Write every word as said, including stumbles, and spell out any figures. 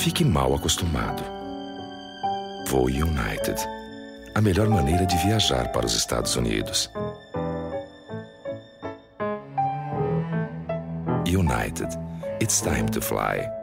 fique mal acostumado. Voe United. A melhor maneira de viajar para os Estados Unidos. United. It's time to fly.